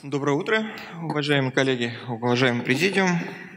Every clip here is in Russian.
Доброе утро, уважаемые коллеги, уважаемый президиум.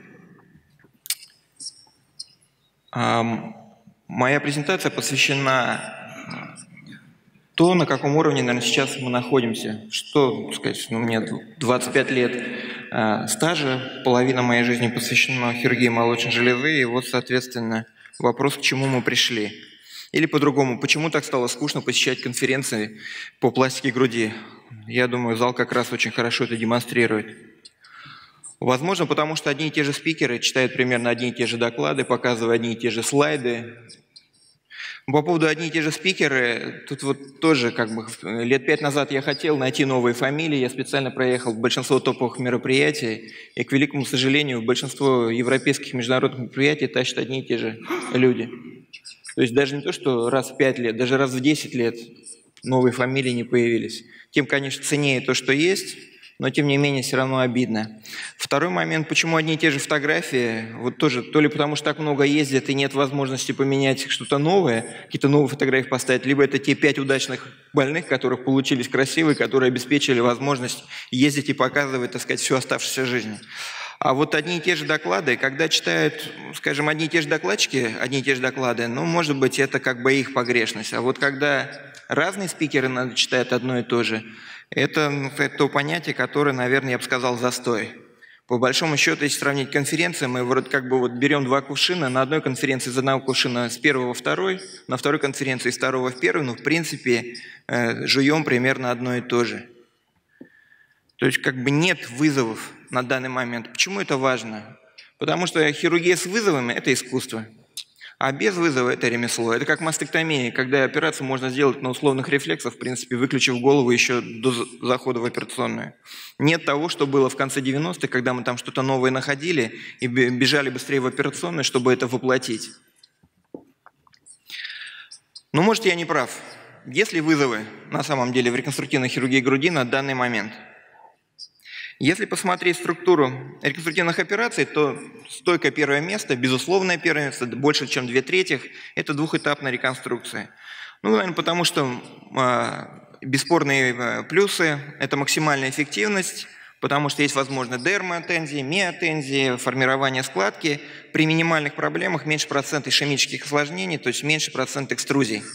Моя презентация посвящена то, на каком уровне, наверное, сейчас мы находимся. Что сказать, у меня 25 лет стажа, половина моей жизни посвящена хирургии молочной железы, и вот, соответственно, вопрос, к чему мы пришли. Или по-другому, почему так стало скучно посещать конференции по пластике груди? Я думаю, зал как раз очень хорошо это демонстрирует. Возможно, потому что одни и те же спикеры читают примерно одни и те же доклады, показывая одни и те же слайды. По поводу одни и те же спикеры, тут вот тоже лет 5 назад я хотел найти новые фамилии, я специально проехал большинство топовых мероприятий, и, к великому сожалению, большинство европейских международных мероприятий тащат одни и те же люди. То есть даже не то, что раз в 5 лет, даже раз в 10 лет новые фамилии не появились. Тем, конечно, ценнее то, что есть, но тем не менее все равно обидно. Второй момент, почему одни и те же фотографии, вот тоже, то ли потому что так много ездят и нет возможности поменять что-то новое, какие-то новые фотографии поставить, либо это те 5 удачных больных, которых получились красивые, которые обеспечили возможность ездить и показывать, так сказать, всю оставшуюся жизнь. А вот одни и те же доклады, когда читают, скажем, одни и те же докладчики, одни и те же доклады, ну, может быть, это как бы их погрешность. А вот когда разные спикеры читают одно и то же, это то понятие, которое, наверное, я бы сказал, застой. По большому счету, если сравнить конференции, мы вроде как бы вот берем 2 кувшина, на одной конференции из одного кувшина с первого во второй, на второй конференции из второго в первый, но в принципе жуем примерно одно и то же. То есть как бы нет вызовов на данный момент. Почему это важно? Потому что хирургия с вызовами – это искусство, а без вызова – это ремесло. Это как мастектомия, когда операцию можно сделать на условных рефлексах, в принципе, выключив голову еще до захода в операционную. Нет того, что было в конце 90-х, когда мы там что-то новое находили и бежали быстрее в операционную, чтобы это воплотить. Но может я не прав. Есть ли вызовы на самом деле в реконструктивной хирургии груди на данный момент? Если посмотреть структуру реконструктивных операций, то стойкое первое место, безусловное первое место, больше чем 2/3, это двухэтапная реконструкция. Ну, наверное, потому что бесспорные плюсы – это максимальная эффективность, потому что есть возможность дерматензии, миотензии, формирование складки. При минимальных проблемах меньше процент ишемических осложнений, то есть меньше процент экструзий.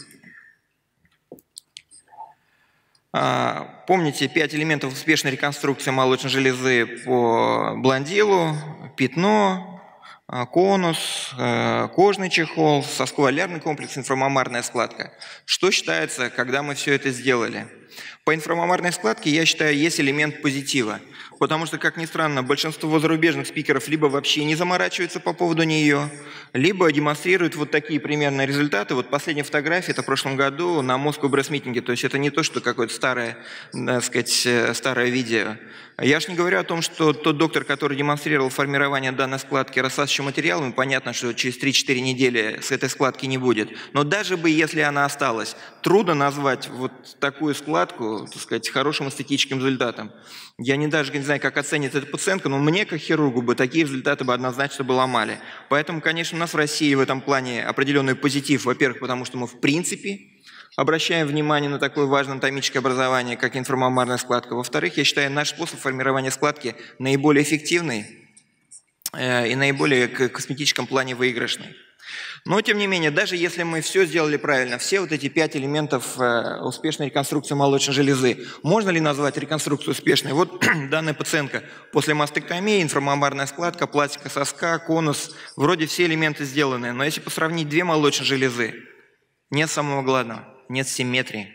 Помните 5 элементов успешной реконструкции молочной железы по Бландилу: пятно, конус, кожный чехол, сосково-алярный комплекс, инфрамамарная складка. Что считается, когда мы все это сделали? По инфрамамарной складке, я считаю, есть элемент позитива, потому что, как ни странно, большинство зарубежных спикеров либо вообще не заморачиваются по поводу нее, либо демонстрируют вот такие примерные результаты. Вот последняя фотография – это в прошлом году на Moscow Breast Meeting, то есть это не то, что какое-то старое, так сказать, старое видео. Я же не говорю о том, что тот доктор, который демонстрировал формирование данной складки рассасывающим материалом, понятно, что через 3-4 недели с этой складки не будет. Но даже бы, если она осталась, трудно назвать вот такую складку, так сказать, хорошим эстетическим результатом. Я даже не знаю, как оценит эта пациентка, но мне, как хирургу, бы такие результаты бы однозначно бы ломали. Поэтому, конечно, у нас в России в этом плане определенный позитив. Во-первых, потому что мы в принципе обращаем внимание на такое важное анатомическое образование, как инфрамамарная складка. Во-вторых, я считаю, наш способ формирования складки наиболее эффективный и наиболее в косметическом плане выигрышный. Но, тем не менее, даже если мы все сделали правильно, все вот эти 5 элементов успешной реконструкции молочной железы, можно ли назвать реконструкцию успешной? Вот данная пациентка после мастектомии, инфрамамарная складка, пластика соска, конус, вроде все элементы сделаны. Но если посравнить 2 молочные железы, нет самого главного, нет симметрии.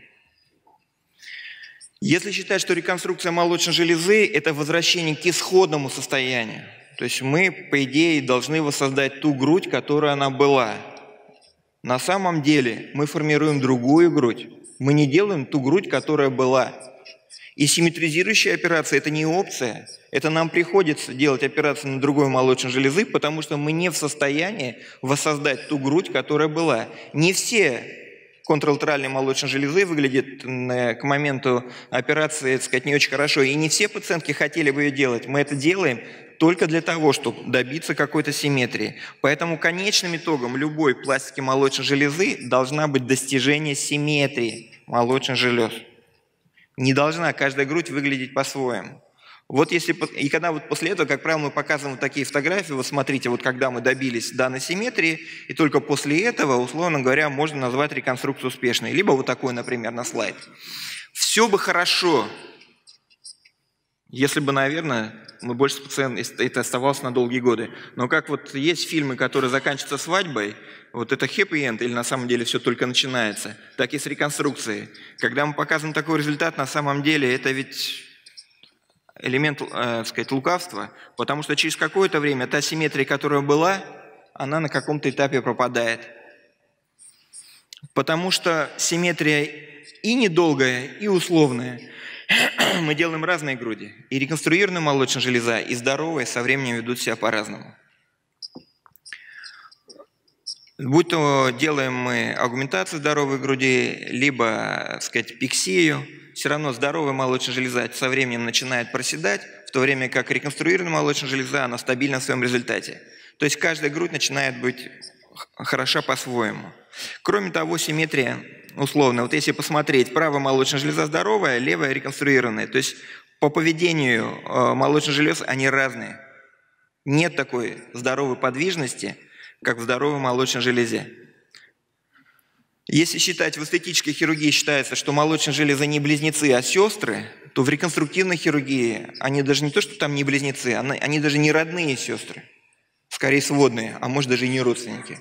Если считать, что реконструкция молочной железы – это возвращение к исходному состоянию, то есть мы, по идее, должны воссоздать ту грудь, которая она была. На самом деле мы формируем другую грудь. Мы не делаем ту грудь, которая была. И симметризирующая операция – это не опция. Это нам приходится делать операцию на другой молочной железы, потому что мы не в состоянии воссоздать ту грудь, которая была. Не все контралатеральной молочной железы выглядят к моменту операции, так сказать, не очень хорошо. И не все пациентки хотели бы ее делать. Мы это делаем только для того, чтобы добиться какой-то симметрии. Поэтому конечным итогом любой пластики молочной железы должна быть достижение симметрии молочных желез. Не должна каждая грудь выглядеть по-своему. Вот если, и когда вот после этого, как правило, мы показываем вот такие фотографии, вот смотрите, вот когда мы добились данной симметрии, и только после этого, условно говоря, можно назвать реконструкцию успешной. Либо вот такой, например, на слайд. Все бы хорошо, если бы, наверное, мы больше это оставалось на долгие годы. Но как вот есть фильмы, которые заканчиваются свадьбой, вот это хэппи-энд, или на самом деле все только начинается, так и с реконструкцией. Когда мы показываем такой результат, на самом деле это ведь элемент, сказать, лукавства, потому что через какое-то время та симметрия, которая была, она на каком-то этапе пропадает. Потому что симметрия и недолгая, и условная. Мы делаем разные груди. И реконструированная молочная железа, и здоровая со временем ведут себя по-разному. Будь то делаем мы аугментацию здоровой груди, либо, так сказать, пиксию, все равно здоровая молочная железа со временем начинает проседать, в то время как реконструированная молочная железа, она стабильна в своем результате. То есть каждая грудь начинает быть хороша по-своему. Кроме того, симметрия условно. Вот если посмотреть, правая молочная железа здоровая, левая реконструированная. То есть по поведению молочных желез они разные. Нет такой здоровой подвижности, как в здоровой молочной железе. Если считать, в эстетической хирургии считается, что молочные железы не близнецы, а сестры, то в реконструктивной хирургии они даже не то, что там не близнецы, они даже не родные сестры, скорее сводные, а может даже и не родственники.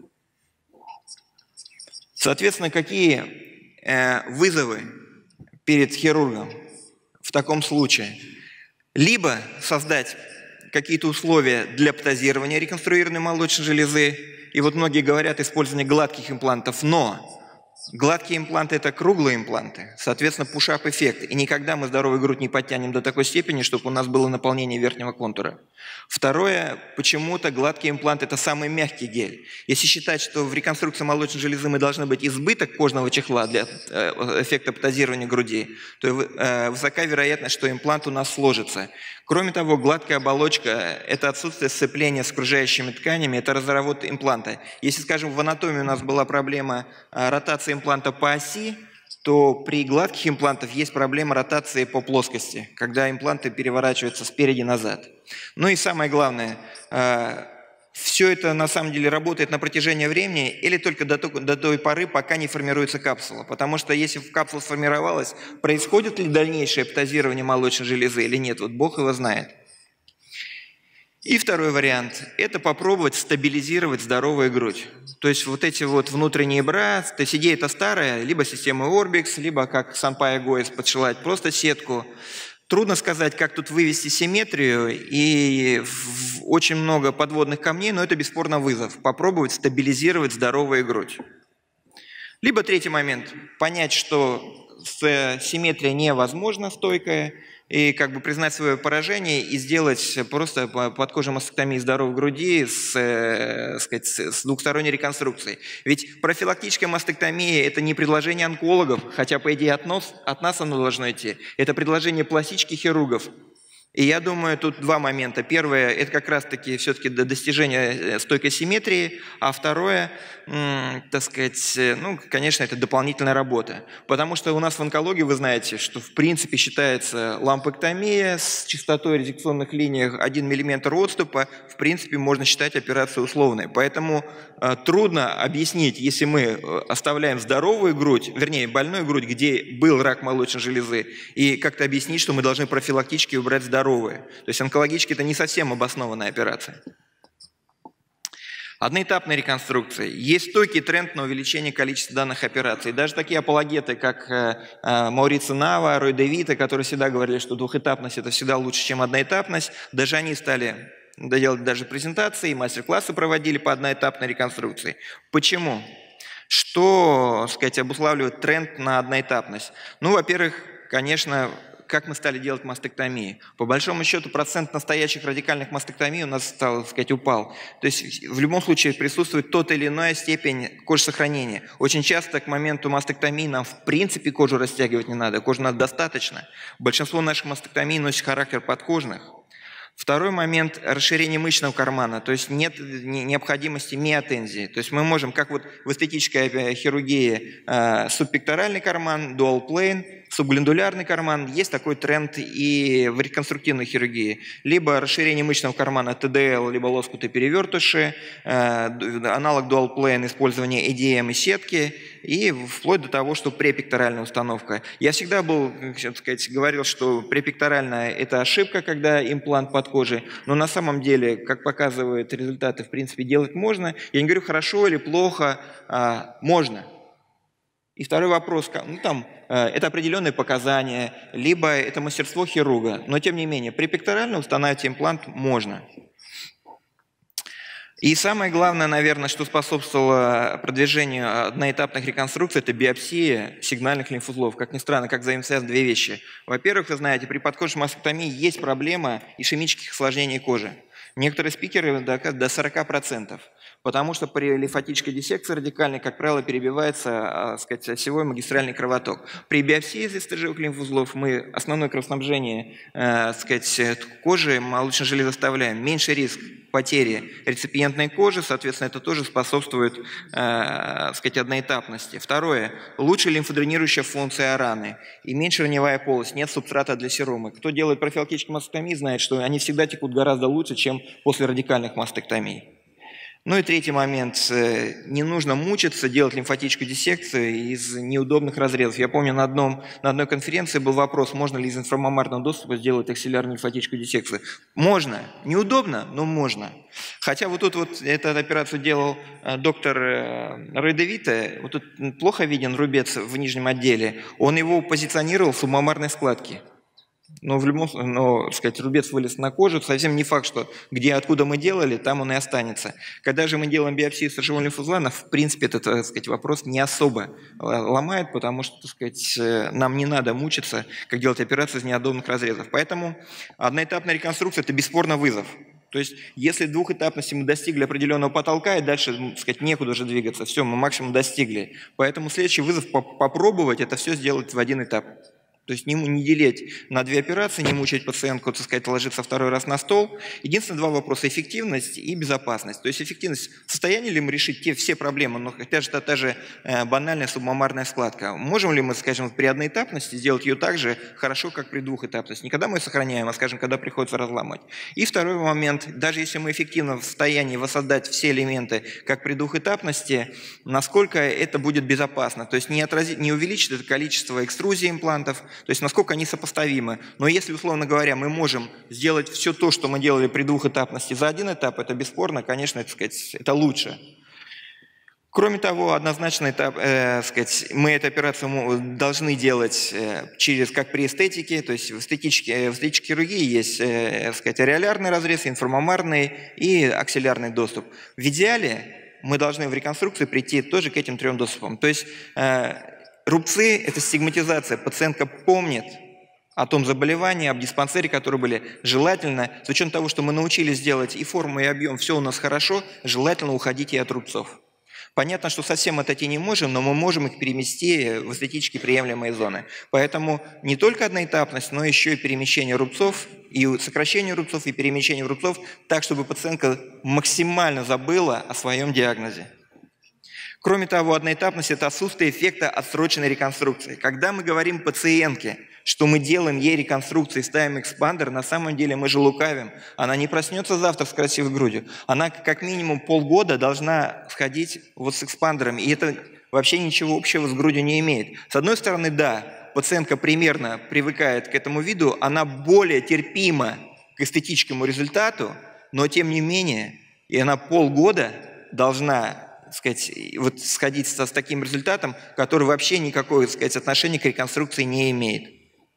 Соответственно, какие вызовы перед хирургом в таком случае? Либо создать какие-то условия для птозирования реконструированной молочной железы. И вот многие говорят использование гладких имплантов, но гладкие импланты – это круглые импланты, соответственно, пуш-ап-эффект. И никогда мы здоровую грудь не подтянем до такой степени, чтобы у нас было наполнение верхнего контура. Второе, почему-то гладкий имплант – это самый мягкий гель. Если считать, что в реконструкции молочной железы мы должны быть избыток кожного чехла для эффекта птозирования груди, то высока вероятность, что имплант у нас сложится. Кроме того, гладкая оболочка – это отсутствие сцепления с окружающими тканями, это разработка импланта. Если, скажем, в анатомии у нас была проблема ротации импланта по оси, то при гладких имплантах есть проблема ротации по плоскости, когда импланты переворачиваются спереди назад. Ну и самое главное, все это на самом деле работает на протяжении времени или только до той поры, пока не формируется капсула. Потому что если капсула сформировалась, происходит ли дальнейшее птозирование молочной железы или нет, вот Бог его знает. И второй вариант – это попробовать стабилизировать здоровую грудь. То есть вот эти вот внутренние бра, то есть идея это старая, либо система Orbix, либо как Санпай Гоэс подшивать просто сетку. Трудно сказать, как тут вывести симметрию, и очень много подводных камней, но это бесспорно вызов. Попробовать стабилизировать здоровую грудь. Либо третий момент – понять, что симметрия невозможна стойкая, и как бы признать свое поражение и сделать просто подкожную мастектомию здоровой груди с двухсторонней реконструкцией. Ведь профилактическая мастектомия – это не предложение онкологов, хотя, по идее, от нас оно должно идти. Это предложение пластических хирургов. И я думаю, тут два момента. Первое – это как раз-таки все-таки достижение стойкой симметрии, а второе, так сказать, ну, конечно, это дополнительная работа. Потому что у нас в онкологии, вы знаете, что в принципе считается лампэктомия с частотой резекционных линий 1 мм отступа, в принципе, можно считать операцию условной. Поэтому трудно объяснить, если мы оставляем здоровую грудь, вернее, больную грудь, где был рак молочной железы, и как-то объяснить, что мы должны профилактически убрать здоровую. То есть онкологически это не совсем обоснованная операция. Одноэтапная реконструкция. Есть стойкий тренд на увеличение количества данных операций. Даже такие апологеты, как Маурицио Нава, Рой де Вита, которые всегда говорили, что двухэтапность это всегда лучше, чем одноэтапность, даже они стали делать даже презентации, мастер-классы проводили по одноэтапной реконструкции. Почему? Что, сказать, обуславливает тренд на одноэтапность? Ну, во-первых, конечно, как мы стали делать мастектомии. По большому счету, процент настоящих радикальных мастектомий у нас, так сказать, упал. То есть в любом случае присутствует тот или иная степень кожесохранения. Очень часто к моменту мастектомии нам в принципе кожу растягивать не надо, кожи у нас достаточно. Большинство наших мастектомий носит характер подкожных. Второй момент – расширение мышечного кармана, то есть нет необходимости миотензии. То есть мы можем, как вот в эстетической хирургии, субпекторальный карман, dual plane, субглендулярный карман. Есть такой тренд и в реконструктивной хирургии. Либо расширение мышечного кармана ТДЛ, либо лоскуты-перевертыши, аналог dual plane, использование EDM и сетки, и вплоть до того, что препекторальная установка. Я всегда был, так сказать, говорил, что препекторальная – это ошибка, когда имплант под кожей, но на самом деле, как показывают результаты, в принципе, делать можно. Я не говорю, хорошо или плохо, можно. И второй вопрос, ну, там, это определенные показания, либо это мастерство хирурга, но тем не менее, препекторально устанавливать имплант можно. И самое главное, наверное, что способствовало продвижению одноэтапных реконструкций, это биопсия сигнальных лимфоузлов. Как ни странно, как взаимосвязаны две вещи. Во-первых, вы знаете, при подкожной мастектомии есть проблема ишемических осложнений кожи. Некоторые спикеры доказывают до 40%. Потому что при лимфатической диссекции радикальной, как правило, перебивается сказать, осевой магистральный кровоток. При биопсии стержевых лимфоузлов мы основное кровоснабжение сказать, кожи молочной железы оставляем. Меньше риск потери реципиентной кожи, соответственно, это тоже способствует сказать, одноэтапности. Второе. Лучше лимфодренирующая функция раны и меньше раневая полость, нет субстрата для серумы. Кто делает профилактическую мастектомию, знает, что они всегда текут гораздо лучше, чем после радикальных мастектомий. Ну и третий момент. Не нужно мучиться, делать лимфатическую диссекцию из неудобных разрезов. Я помню, на одной конференции был вопрос, можно ли из инфрамаммарного доступа сделать аксиллярную лимфатическую диссекцию. Можно. Неудобно, но можно. Хотя вот тут вот эту операцию делал доктор Рой де Вите, вот тут плохо виден рубец в нижнем отделе, он его позиционировал в субмаммарной складке. Но в любом случае, сказать, рубец вылез на кожу, совсем не факт, что откуда мы делали, там он и останется. Когда же мы делаем биопсию стержевого лимфоузла, в принципе, этот, так сказать, вопрос не особо ломает, потому что, так сказать, нам не надо мучиться, как делать операцию из неудобных разрезов. Поэтому одноэтапная реконструкция – это бесспорно вызов. То есть, если двухэтапности мы достигли определенного потолка, и дальше, так сказать, некуда уже двигаться, все, мы максимум достигли. Поэтому следующий вызов – попробовать это все сделать в один этап. То есть не делить на две операции, не мучать пациентку, так сказать, ложиться второй раз на стол. Единственное, два вопроса – эффективность и безопасность. То есть эффективность – в состоянии ли мы решить все проблемы, но хотя же та же банальная субмаммарная складка. Можем ли мы, скажем, при одноэтапности сделать ее так же хорошо, как при двухэтапности? Не когда мы ее сохраняем, а, скажем, когда приходится разломать. И второй момент – даже если мы эффективно в состоянии воссоздать все элементы, как при двухэтапности, насколько это будет безопасно? То есть не увеличит это количество экструзий имплантов, то есть насколько они сопоставимы. Но если, условно говоря, мы можем сделать все то, что мы делали при двухэтапности за один этап, это бесспорно, конечно, так сказать, это лучше. Кроме того, однозначно сказать, мы эту операцию должны делать как при эстетике, то есть в эстетической хирургии есть сказать, ареолярный разрез, инфрамаммарный и аксиллярный доступ. В идеале мы должны в реконструкции прийти тоже к этим трем доступам. То есть рубцы – это стигматизация. Пациентка помнит о том заболевании, об диспансере, которые были. Желательно, с учетом того, что мы научились делать и форму, и объем, все у нас хорошо, желательно уходить и от рубцов. Понятно, что совсем отойти не можем, но мы можем их перемести в эстетически приемлемые зоны. Поэтому не только одноэтапность, но еще и перемещение рубцов, и сокращение рубцов, и перемещение рубцов так, чтобы пациентка максимально забыла о своем диагнозе. Кроме того, одноэтапность – это отсутствие эффекта отсроченной реконструкции. Когда мы говорим пациентке, что мы делаем ей реконструкцию и ставим экспандер, на самом деле мы же лукавим. Она не проснется завтра с красивой грудью. Она как минимум полгода должна сходить вот с экспандерами. И это вообще ничего общего с грудью не имеет. С одной стороны, да, пациентка примерно привыкает к этому виду, она более терпима к эстетическому результату, но тем не менее, и она полгода должна сказать, вот сходить с таким результатом, который вообще никакого, сказать, отношения к реконструкции не имеет.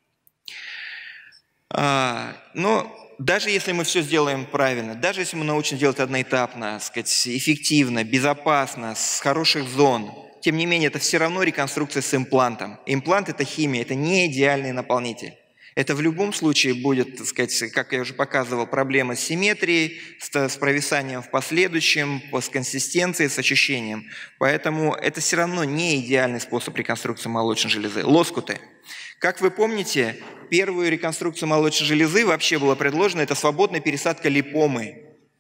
Но даже если мы все сделаем правильно, даже если мы научимся делать одноэтапно, сказать, эффективно, безопасно, с хороших зон, тем не менее, это все равно реконструкция с имплантом. Имплант – это химия, это не идеальный наполнитель. Это в любом случае будет, так сказать, как я уже показывал, проблемы с симметрией, с провисанием в последующем, с консистенцией, с ощущением. Поэтому это все равно не идеальный способ реконструкции молочной железы. Лоскуты. Как вы помните, первую реконструкцию молочной железы вообще была предложена, это свободная пересадка липомы.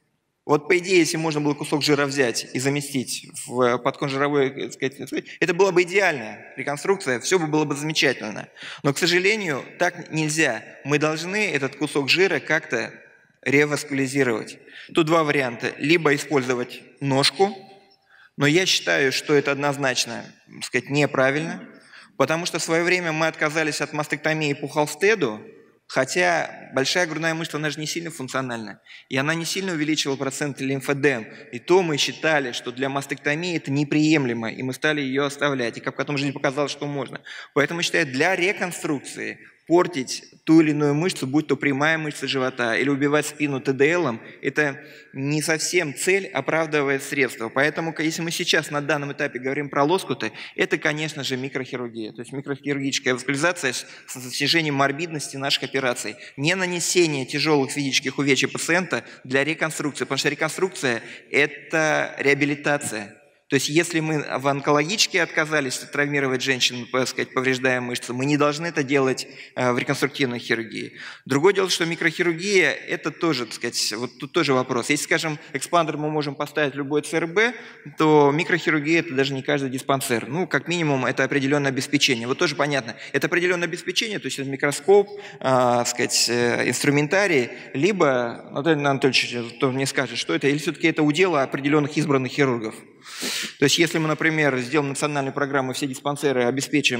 Вот по идее, если можно было кусок жира взять и заместить в подкожировой, это была бы идеальная реконструкция, все бы было бы замечательно. Но, к сожалению, так нельзя. Мы должны этот кусок жира как-то реваскуляризировать. Тут два варианта. Либо использовать ножку, но я считаю, что это однозначно, неправильно, потому что в свое время мы отказались от мастектомии по Холстеду, хотя большая грудная мышца, она же не сильно функциональна, и она не сильно увеличивала процент лимфодем. И то мы считали, что для мастектомии это неприемлемо, и мы стали ее оставлять. И как потом жизнь показала, что можно. Поэтому считаю, для реконструкции портить ту или иную мышцу, будь то прямая мышца живота или убивать спину ТДЛом, это не совсем цель, оправдывает средства. Поэтому, если мы сейчас на данном этапе говорим про лоскуты, это, конечно же, микрохирургия. То есть микрохирургическая васкуляризация с снижением морбидности наших операций. Не нанесение тяжелых физических увечий пациента для реконструкции, потому что реконструкция – это реабилитация. То есть если мы в онкологически отказались травмировать женщин, повреждая мышцы, мы не должны это делать в реконструктивной хирургии. Другое дело, что микрохирургия – это тоже, вот тут тоже вопрос. Если, скажем, экспандер мы можем поставить в любой ЦРБ, то микрохирургия – это даже не каждый диспансер. Ну, как минимум, это определенное обеспечение. Вот тоже понятно. Это определенное обеспечение, то есть это микроскоп, инструментарий, либо, Наталья Анатольевич тоже мне скажет, что это, или все-таки это удел определенных избранных хирургов. То есть, если мы, например, сделаем национальную программу, все диспансеры обеспечим,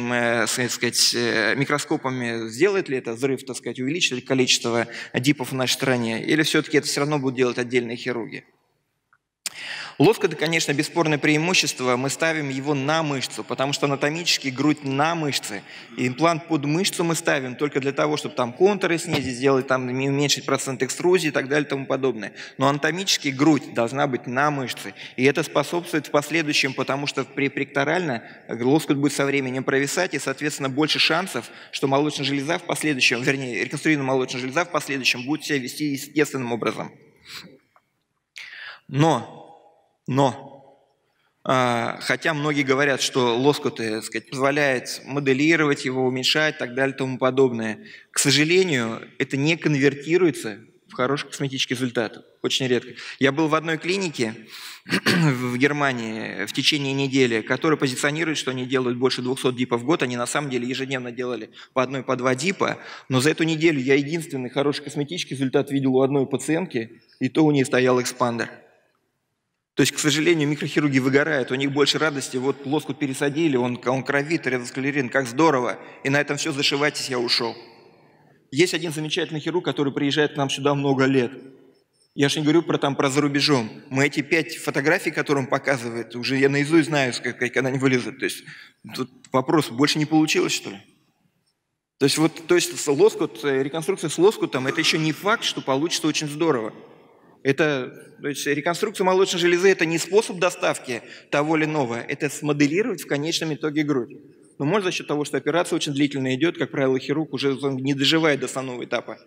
микроскопами, сделает ли это взрыв, увеличит ли количество дипов в нашей стране, или все-таки это все равно будут делать отдельные хирурги? Лоскут – это, конечно, бесспорное преимущество, мы ставим его на мышцу, потому что анатомически грудь на мышце. И имплант под мышцу мы ставим только для того, чтобы там контуры снизить, сделать там, уменьшить процент экструзии и так далее и тому подобное. Но анатомически грудь должна быть на мышце. И это способствует в последующем, потому что препекторально лоскут будет со временем провисать, и, соответственно, больше шансов, что молочная железа в последующем, вернее, реконструированная молочная железа в последующем будет себя вести естественным образом. Хотя многие говорят, что лоскуты, позволяет моделировать его, уменьшать и так далее и тому подобное, к сожалению, это не конвертируется в хороший косметический результат. Очень редко. Я был в одной клинике в Германии в течение недели, которая позиционирует, что они делают больше 200 дипов в год. Они на самом деле ежедневно делали по 1, по 2 дипа. Но за эту неделю я единственный хороший косметический результат видел у одной пациентки, и то у нее стоял экспандер. То есть, к сожалению, микрохирурги выгорают, у них больше радости, вот лоскут пересадили, он кровит, реваскулярин, как здорово, и на этом все, зашивайтесь, я ушел. Есть один замечательный хирург, который приезжает к нам сюда много лет. Я же не говорю про за рубежом. Мы эти 5 фотографий, которые он показывает, уже я наизусть знаю, когда они вылезут. То есть тут вопрос, больше не получилось, что ли? То есть лоскут, реконструкция с лоскутом, это еще не факт, что получится очень здорово. То есть реконструкция молочной железы – это не способ доставки того или иного, это смоделировать в конечном итоге грудь. Но может за счет того, что операция очень длительно идет, как правило, хирург уже не доживает до основного этапа.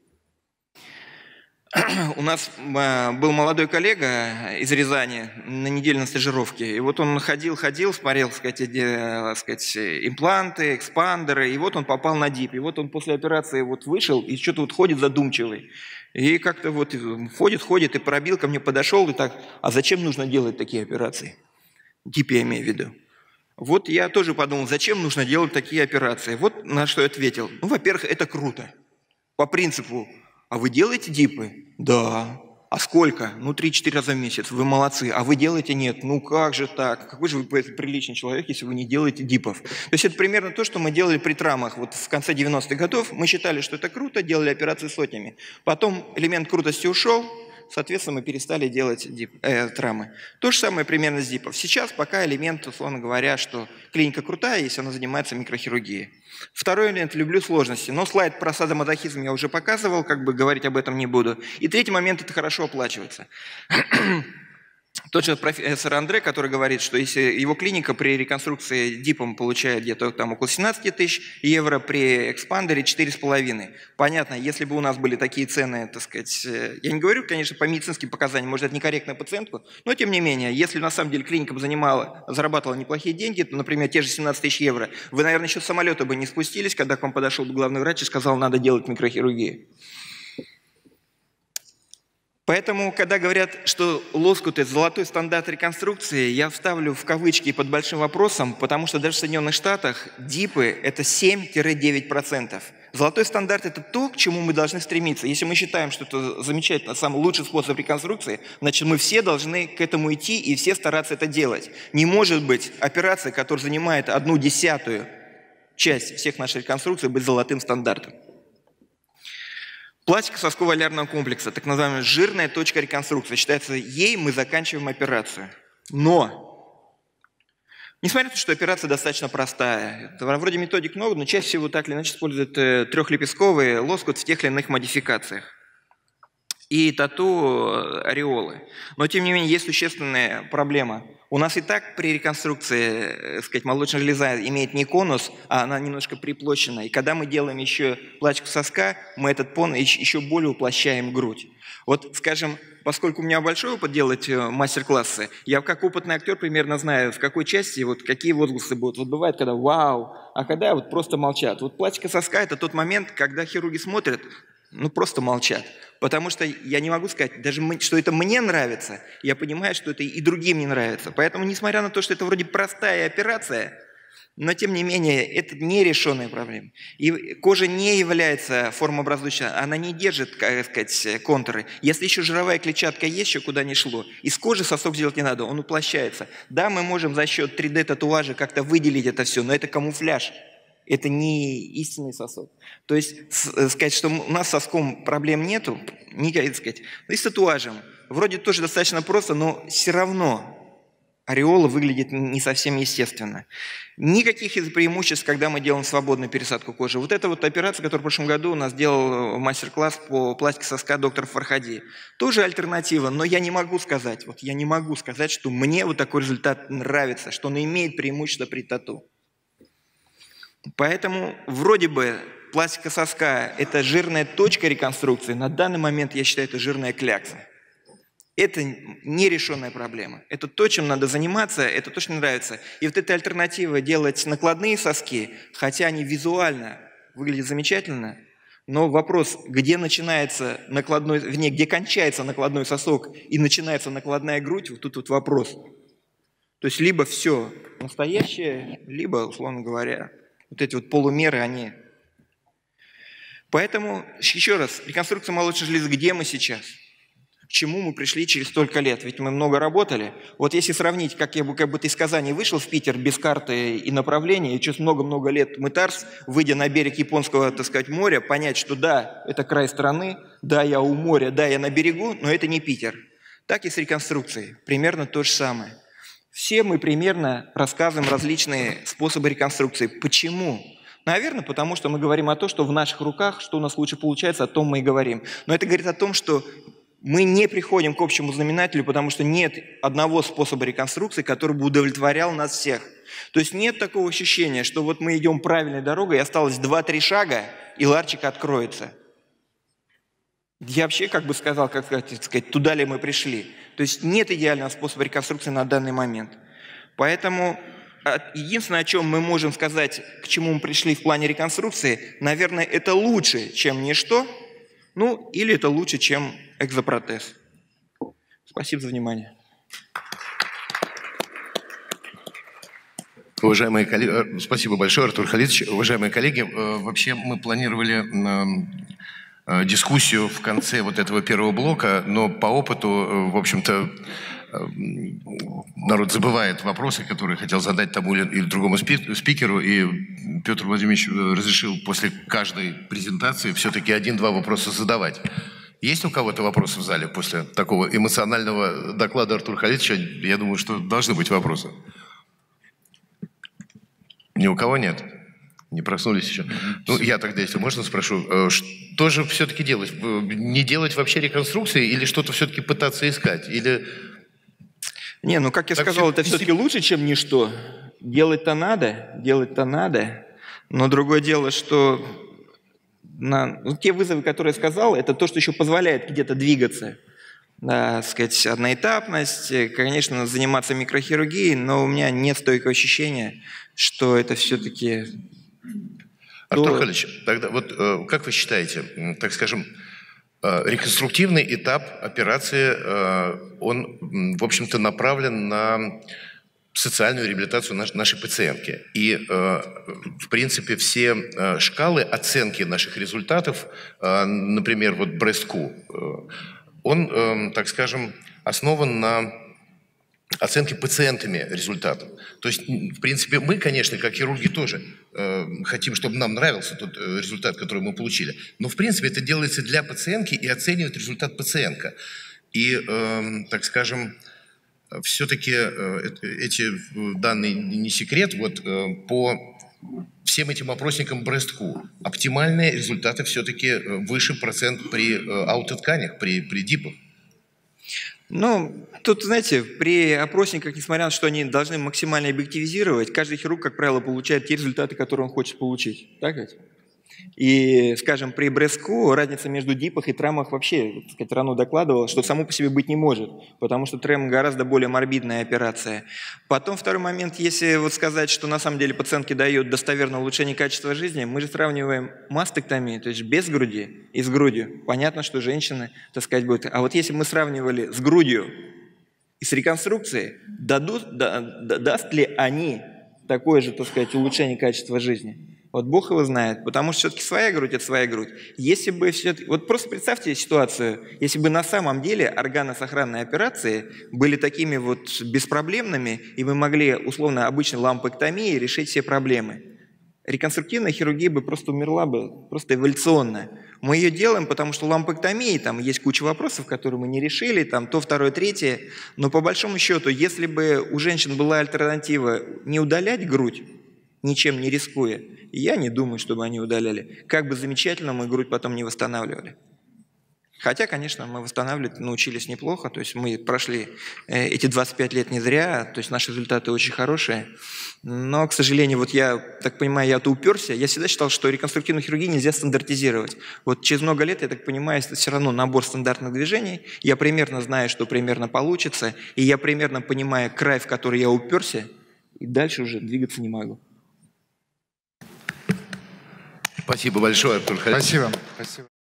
У нас был молодой коллега из Рязани на неделе на стажировке, и вот он ходил, смотрел, импланты, экспандеры, и вот он попал на дип, и вот он после операции вышел и что-то ходит задумчивый. И как-то ходит и пробил, ко мне подошел и так, а зачем нужно делать такие операции? Дип я имею в виду. Вот я тоже подумал, зачем нужно делать такие операции? Вот на что я ответил. Ну, во-первых, это круто. По принципу, а вы делаете дипы? Да. А сколько? Ну, 3-4 раза в месяц. Вы молодцы. А вы делаете? Нет. Ну, как же так? Какой же вы приличный человек, если вы не делаете дипов? То есть это примерно то, что мы делали при травмах. Вот в конце 90-х годов мы считали, что это круто, делали операции сотнями. Потом элемент крутости ушел, соответственно, мы перестали делать травмы. То же самое примерно с дипов. Сейчас пока элемент, условно говоря, что клиника крутая, если она занимается микрохирургией. Второй элемент – люблю сложности. Но слайд про садомазохизм я уже показывал, говорить об этом не буду. И третий момент – это хорошо оплачивается. Тот же профессор Андре, который говорит, что если его клиника при реконструкции дипом получает где-то там около 17 тысяч евро, при экспандере 4,5. Понятно, если бы у нас были такие цены, я не говорю, конечно, по медицинским показаниям, может, это некорректно пациентку, но тем не менее, если на самом деле клиника бы зарабатывала неплохие деньги, то, например, те же 17 тысяч евро, вы, наверное, еще с самолета бы не спустились, когда к вам подошел бы главный врач и сказал, надо делать микрохирургию. Поэтому, когда говорят, что лоскут – это золотой стандарт реконструкции, я вставлю в кавычки под большим вопросом, потому что даже в Соединенных Штатах ДИПы – это 7-9%. Золотой стандарт – это то, к чему мы должны стремиться. Если мы считаем, что это замечательно, самый лучший способ реконструкции, значит, мы все должны к этому идти и все стараться это делать. Не может быть операция, которая занимает 1/10 часть всех наших реконструкций, быть золотым стандартом. Пластика сосково-алярного комплекса, так называемая жирная точка реконструкции. Считается, ей мы заканчиваем операцию. Но, несмотря на то, что операция достаточно простая, вроде методик много, но чаще всего так или иначе используют трехлепестковый лоскут в тех или иных модификациях. И тату-ореолы. Но, тем не менее, есть существенная проблема. У нас и так при реконструкции, молочная железа имеет не конус, а она немножко приплощена. И когда мы делаем еще пластику соска, мы этот пон еще более уплощаем грудь. Вот, скажем, поскольку у меня большой опыт делать мастер-классы, я как опытный актер примерно знаю, в какой части, вот какие возгласы будут. Вот бывает, когда вау, а когда вот просто молчат. Вот пластика соска – это тот момент, когда хирурги смотрят, просто молчат. Потому что я не могу сказать, даже что это мне нравится, я понимаю, что это и другим не нравится. Поэтому, несмотря на то, что это вроде простая операция, но, тем не менее, это нерешенная проблема. И кожа не является формообразующей, она не держит, контуры. Если еще жировая клетчатка есть, еще куда ни шло, из кожи сосок сделать не надо, он уплощается. Да, мы можем за счет 3D-татуажа как-то выделить это все, но это камуфляж. Это не истинный сосок. То есть сказать, что у нас с соском проблем нету, не сказать. И с татуажем. Вроде тоже достаточно просто, но все равно ореола выглядит не совсем естественно. Никаких из преимуществ, когда мы делаем свободную пересадку кожи. Вот эта вот операция, которую в прошлом году у нас делал мастер-класс по пластике соска доктор Фархади. Тоже альтернатива, но я не могу сказать, что мне вот такой результат нравится, что он имеет преимущество при тату. Поэтому вроде бы пластика соска – это жирная точка реконструкции. На данный момент я считаю, это жирная клякса. Это нерешенная проблема. Это то, чем надо заниматься, это то, что мне нравится. И вот эта альтернатива делать накладные соски, хотя они визуально выглядят замечательно, но вопрос, где начинается накладной, где кончается накладной сосок и начинается накладная грудь, вот тут вот вопрос. То есть либо все настоящее, либо, условно говоря, вот эти вот полумеры, они... Поэтому, еще раз, реконструкция молочной железы, где мы сейчас? К чему мы пришли через столько лет? Ведь мы много работали. Вот если сравнить, как будто из Казани вышел в Питер без карты и направления, и через много-много лет мытарств, выйдя на берег японского, моря, понять, что да, это край страны, да, я у моря, да, я на берегу, но это не Питер. Так и с реконструкцией. Примерно то же самое. Все мы примерно рассказываем различные способы реконструкции. Почему? Наверное, потому что мы говорим о том, что в наших руках, что у нас лучше получается, о том мы и говорим. Но это говорит о том, что мы не приходим к общему знаменателю, потому что нет одного способа реконструкции, который бы удовлетворял нас всех. То есть нет такого ощущения, что вот мы идем правильной дорогой, и осталось 2-3 шага, и ларчик откроется. Я вообще сказал, туда ли мы пришли. То есть нет идеального способа реконструкции на данный момент. Поэтому единственное, о чем мы можем сказать, к чему мы пришли в плане реконструкции, наверное, это лучше, чем ничто, или это лучше, чем экзопротез. Спасибо за внимание. Уважаемые коллеги, спасибо большое, Артур Халидович. Уважаемые коллеги, вообще мы планировали дискуссию в конце вот этого первого блока, но по опыту, в общем-то, народ забывает вопросы, которые хотел задать тому или другому спикеру, и Петр Владимирович разрешил после каждой презентации все-таки 1-2 вопроса задавать. Есть у кого-то вопросы в зале после такого эмоционального доклада Артура Халидовича? Я думаю, что должны быть вопросы. Ни у кого нет? Не проснулись еще? Я тогда, если можно, спрошу, что же все-таки делать? Не делать вообще реконструкции или что-то все-таки пытаться искать? Или... как я сказал, это все-таки лучше, чем ничто. Делать-то надо, но другое дело, что те вызовы, которые я сказал, это то, что еще позволяет где-то двигаться. Одноэтапность, конечно, заниматься микрохирургией, но у меня нет стойкого ощущения, что это все-таки... Артур Халидович, тогда вот как вы считаете, так скажем, Реконструктивный этап операции, он, в общем-то, направлен на социальную реабилитацию нашей пациентки. И, в принципе, все шкалы оценки наших результатов, например, вот BreastQ, он, так скажем, основан на оценке пациентами результатов. То есть, в принципе, мы, конечно, как хирурги тоже хотим, чтобы нам нравился тот результат, который мы получили. Но, в принципе, это делается для пациентки и оценивает результат пациентка. И, так скажем, все-таки эти данные не секрет. Вот по всем этим опросникам BreastQ оптимальные результаты все-таки выше процент при аутотканях, при дипах. Ну, тут, знаете, при опросниках, несмотря на то, что они должны максимально объективизировать, каждый хирург, как правило, получает те результаты, которые он хочет получить. Так ведь? И, скажем, при BreastQ разница между дипах и тремах вообще, так сказать, рано докладывала, что само по себе быть не может, потому что трем гораздо более морбидная операция. Потом второй момент, если вот сказать, что на самом деле пациентке дает достоверное улучшение качества жизни, мы же сравниваем мастектомию, то есть без груди и с грудью. Понятно, что женщины, так сказать, будут. А вот если мы сравнивали с грудью и с реконструкцией, даст ли они такое же, так сказать, улучшение качества жизни? Вот Бог его знает, потому что все-таки своя грудь – это своя грудь. Если бы все-таки… Вот просто представьте ситуацию, если бы на самом деле органосохранные операции были такими вот беспроблемными, и мы могли, условно, обычной лампэктомией решить все проблемы. Реконструктивная хирургия бы просто умерла бы, просто эволюционно. Мы ее делаем, потому что лампэктомии, там есть куча вопросов, которые мы не решили, там то, второе, третье. Но по большому счету, если бы у женщин была альтернатива не удалять грудь, ничем не рискуя, я не думаю, чтобы они удаляли. Как бы замечательно мы грудь потом не восстанавливали. Хотя, конечно, мы восстанавливать научились неплохо, то есть мы прошли эти 25 лет не зря, то есть наши результаты очень хорошие. Но, к сожалению, вот я так понимаю, я-то уперся, я всегда считал, что реконструктивную хирургию нельзя стандартизировать. Вот через много лет, я так понимаю, это все равно набор стандартных движений, я примерно знаю, что примерно получится, и я примерно понимаю край, в который я уперся, и дальше уже двигаться не могу. Спасибо большое, Артур Халилович. Спасибо. Спасибо.